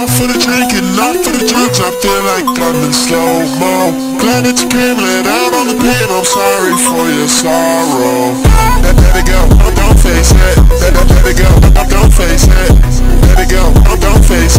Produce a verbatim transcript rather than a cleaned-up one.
Not for the drinking, not for the drugs, I feel like I'm in slow-mo. Glad that you came, let out on the pain, I'm sorry for your sorrow. Let, let it go, don't, don't face it. Let, let, let it go, don't, don't face it. Let it go, don't, don't face